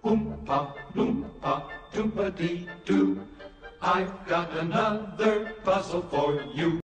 Oompa Loompa Doompa-dee-doo. I've got another puzzle for you.